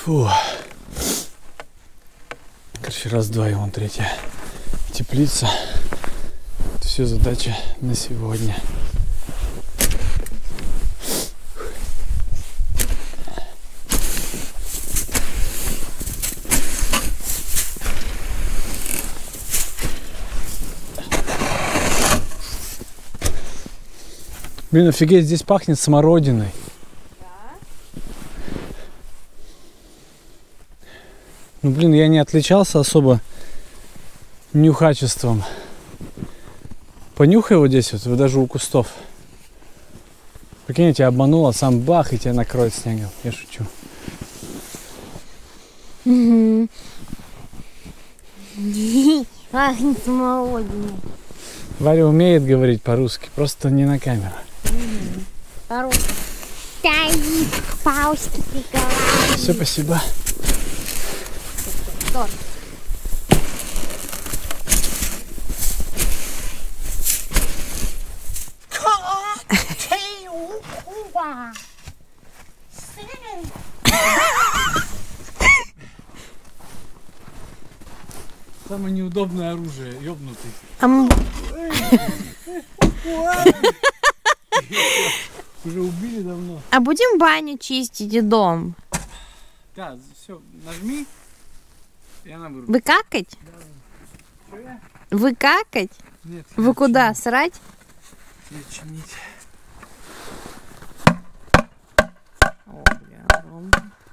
Фу. Короче, раз-два, и вон третья теплица. Это все задача на сегодня. Блин, офигеть, здесь пахнет смородиной. Ну, блин, я не отличался особо нюхачеством. Понюхай вот здесь вот даже у кустов. Прикинь, я тебя обманула, сам бах, и тебя накроет снегом. Я шучу. Пахнет смородиной. Варя умеет говорить по-русски, просто не на камеру. По-русски. Дай, пауськи приговаривай. Все, спасибо. Торт. Самое неудобное оружие, ёбнутый. Уже убили давно. А будем баню чистить и дом? Да, все, нажми, и она вырубит. Вы какать? Что я? Вы какать? Нет. Вы куда? Срать? Нет, чинить. О, бля, Ром.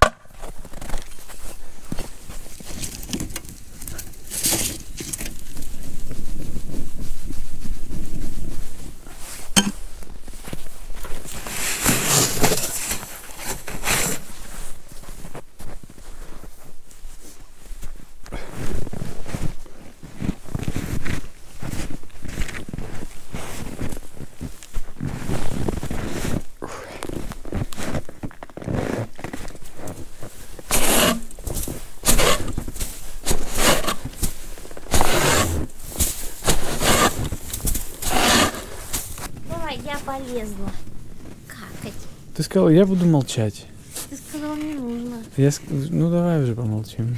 Я полезла какать. Ты сказал, я буду молчать. Ты сказал, не нужно. Ну давай уже помолчим.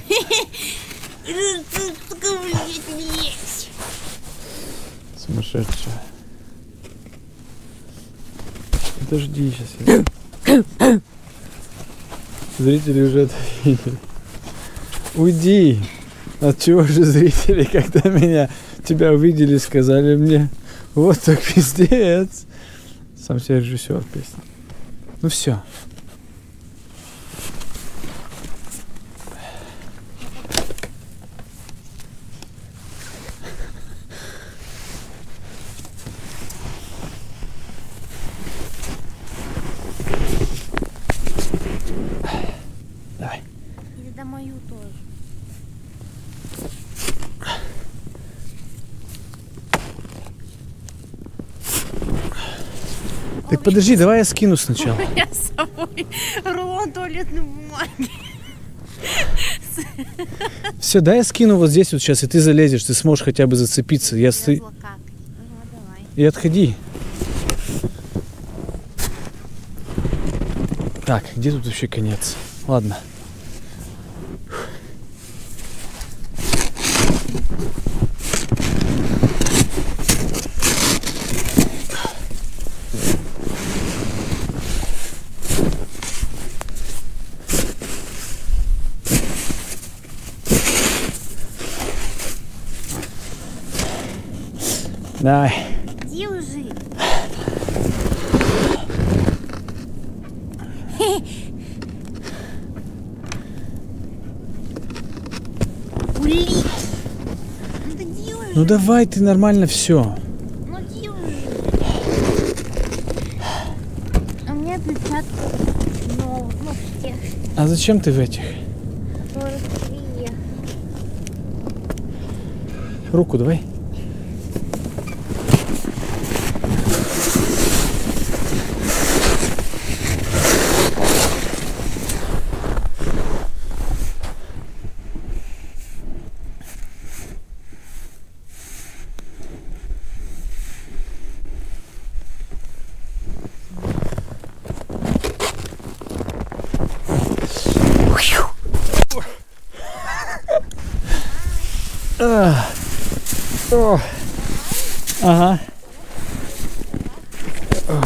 Сумасшедшая. Подожди, сейчас я... Зрители уже это видели. Уйди! От чего же зрители, когда тебя увидели, сказали мне: вот так пиздец. Сам себе режиссер песни. Ну все. Давай. И да мою тоже. Так подожди, давай я скину сначала. У меня с собой рулон туалетной бумаги. Все, дай я скину вот здесь вот сейчас, и ты залезешь, ты сможешь хотя бы зацепиться. Я Давай. И отходи. Так, где тут вообще конец? Ладно. Давай. Держи. Улить. Ну ты делаешь. Ну давай, ты нормально все. Ну делаешь. А у меня перчатки. Ну, в тех, А зачем ты в этих? которых приехал. Руку давай. О. Ага. О.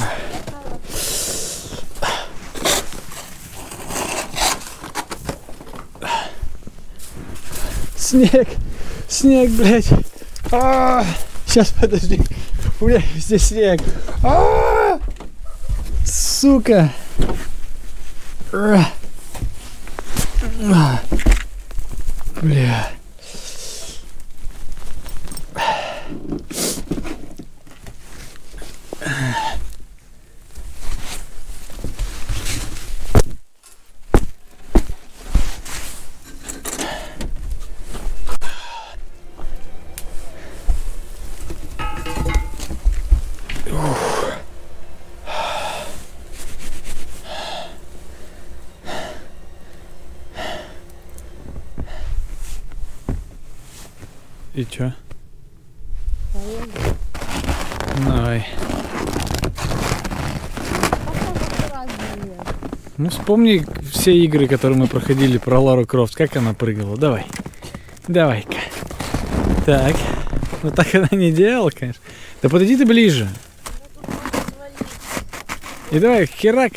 Снег, снег, блядь. Сейчас, подожди. У меня здесь снег. Сука. Бля. И чё? Давай. Ну вспомни все игры, которые мы проходили про Лару Крофт. Как она прыгала? Давай. Давай-ка. Так. Ну так она не делала, конечно. Да подойди ты ближе. И давай, херак.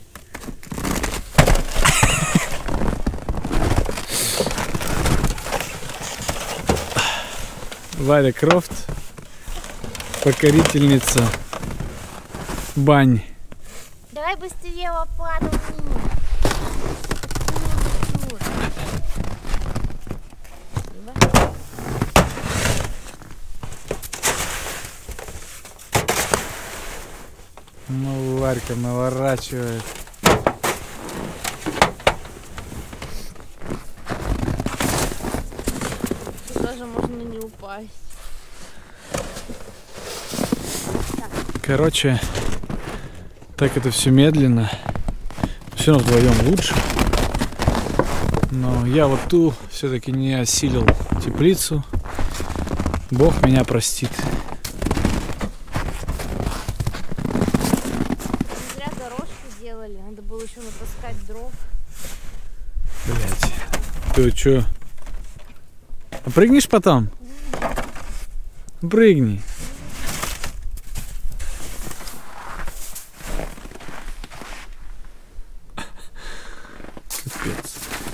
Лара Крофт, покорительница бань. Давай быстрее лопату вниз. Ну, Варька наворачивает. Тоже можно не упасть. Короче, так это все медленно. Все равно вдвоем лучше. Но я вот ту все-таки не осилил теплицу. Бог меня простит. Зря дорожку делали. Надо было еще натаскать дров. Блять. Ты чё? А прыгнешь потом? Прыгни. Капец.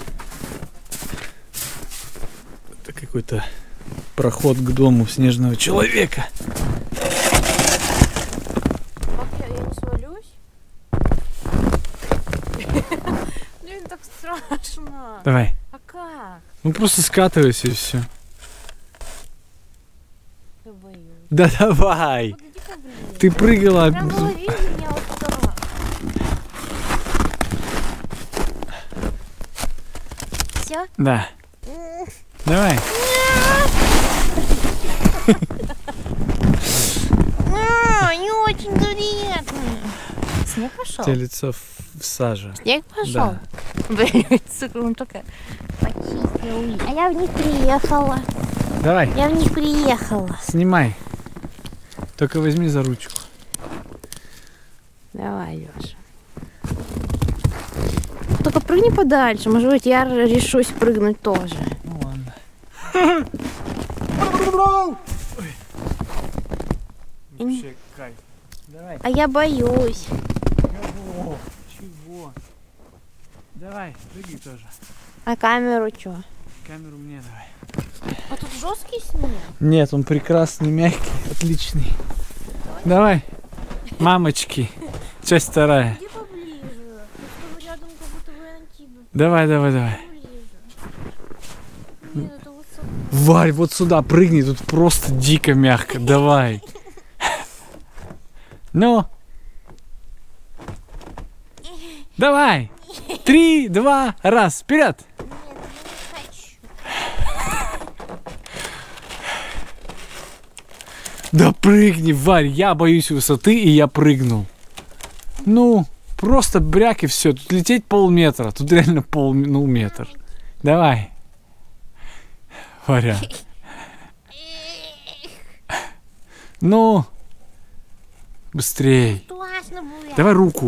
Это какой-то проход к дому снежного человека. Как я не свалюсь? Блин, так страшно. Давай. А как? Ну просто скатывайся и все. Я боюсь. Да давай. Подойди поближе. Ты прыгала. Прям было видно меня вот туда. Все? Да. Давай. Не очень приятно. Снег пошел? У тебя лицо в саже. Снег пошел? Да. Блин, сука, он только почистил. А я в них приехала. Давай, Я в них приехала. снимай. Только возьми за ручку. Давай, Леша. Только прыгни подальше. Может быть, я решусь прыгнуть тоже. Ну ладно. Вообще кайф. Давай. А я боюсь. Чего? Чего? Давай, прыгай тоже. А камеру что? Камеру мне давай. А тут жесткий снег? Нет, он прекрасный, мягкий, отличный. Давай. Мамочки. Часть вторая. Иди поближе. Чтобы рядом как будто бы на тебя. Давай, давай, давай. Ближе. Нет, это высоко. Варь, вот сюда прыгни, тут просто дико мягко. Давай. Ну. Давай. 3, 2, раз. Вперед. Нет, я не хочу. Да прыгни, Варь, я боюсь высоты, и я прыгнул. Ну, просто бряк и все. Тут лететь полметра, тут реально метр. Давай. Варя. Ну, быстрей. Классно было. Давай руку.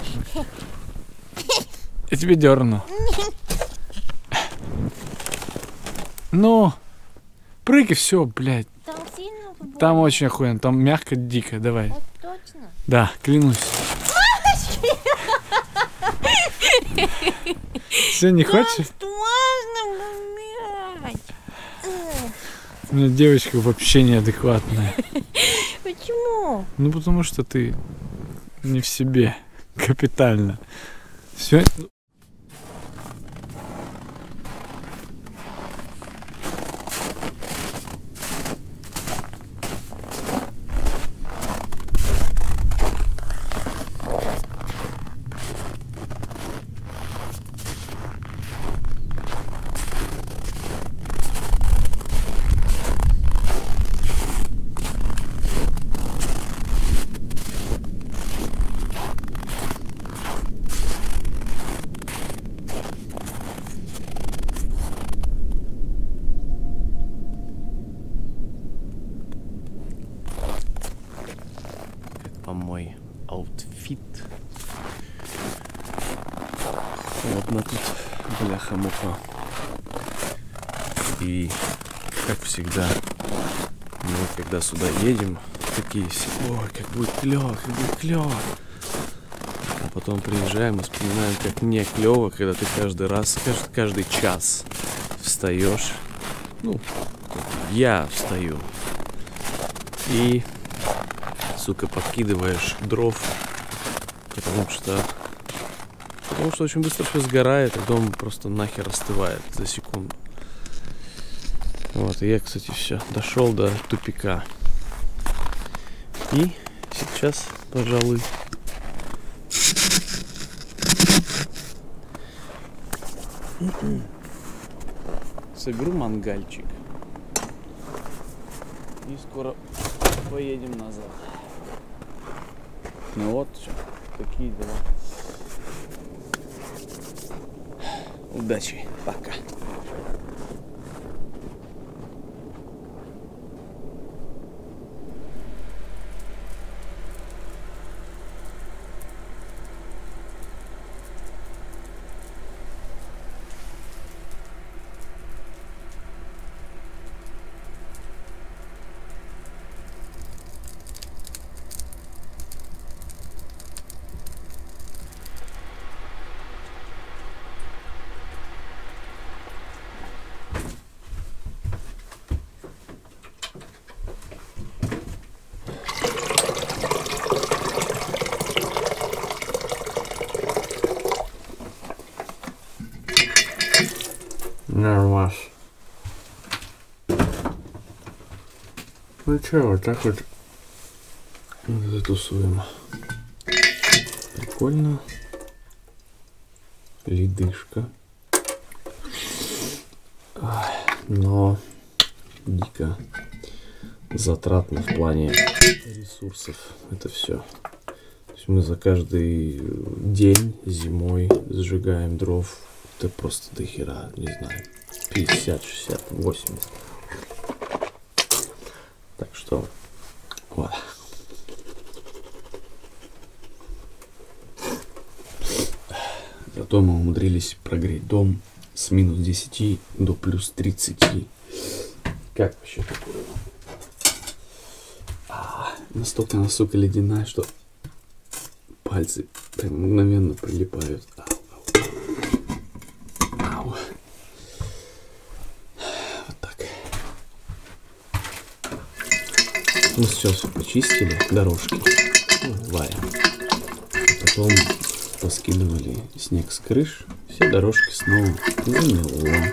Я тебе дерну. Ну, прыгай, все, блядь. Там сильно больно? Там очень охуенно, там мягко, дико, давай. Это точно? Да, клянусь. Все, не хочешь? Можно умирать. У меня девочка вообще неадекватная. Почему? Ну, потому что ты не в себе. Капитально. Все. Мой аутфит. Холодно тут, бляха-муха. И, как всегда, мы когда сюда едем, такие все: ой, как будет клево, как будет клево. А потом приезжаем и вспоминаем, как не клево, когда ты каждый раз, каждый час встаешь. Ну, я встаю. И, сука, подкидываешь дров, потому что очень быстро все сгорает, и дом просто нахер остывает за секунду. Вот, и я, кстати, все, дошел до тупика. И сейчас, пожалуй, соберу мангальчик. И скоро поедем назад. Ну вот, все, такие дела. Удачи, пока. Нормас. Ну чё, вот так вот затусуем. Прикольно. Ледышка. Но дико затратно в плане ресурсов. Это все. То есть мы за каждый день зимой сжигаем дров. Это просто до хера, не знаю, 50, 60, 80. Так что, вот. Зато мы умудрились прогреть дом с минус 10 до плюс 30. Как вообще такое? Настолько она, сука, ледяная, что пальцы прям мгновенно прилипают. Мы сейчас все почистили, дорожки, Варя. Потом поскидывали снег с крыш, все дорожки снова замело.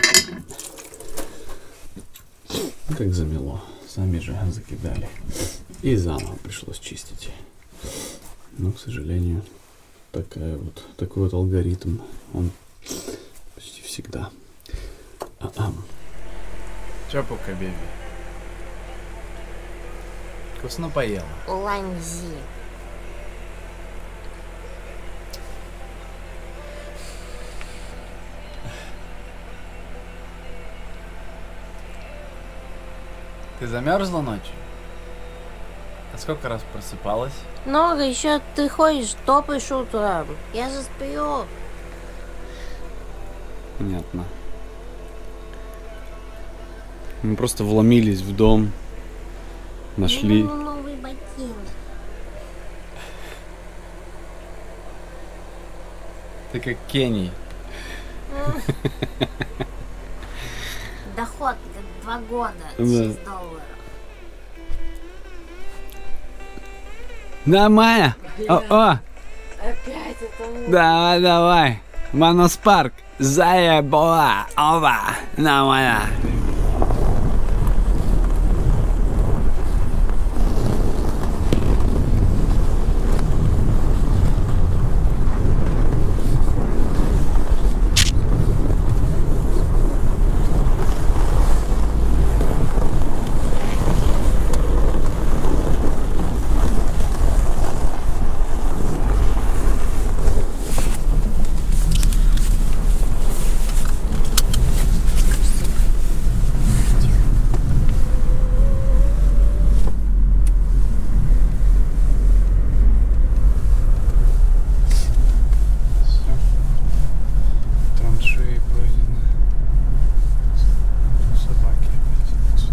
Ну, как замело, сами же закидали. И заново пришлось чистить. Но, к сожалению, такой вот алгоритм, он почти всегда. Чё, пока, беби? Вкусно поела? Ланзи. Ты замерзла ночью? А сколько раз просыпалась? Много, еще ты ходишь, топаешь утром. Я же сплю. Понятно. Мы просто вломились в дом, нашли. Новый ботинок. Ты как Кенни. Доход 2 года, Да. 6 $. Нормально. О, Опять это давай, давай. Манус-парк. Заебала. Оба. Нормально. Траншеи пройдены. Собаки опять.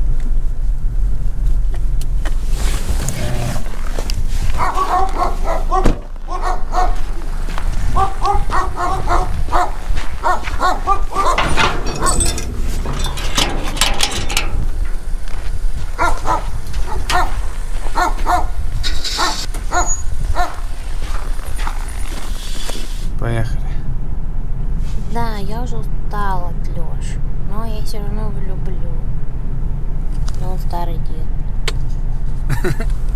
Поехали. Да, я уже устала от Лёши, но я все равно его люблю. Но он старый дед.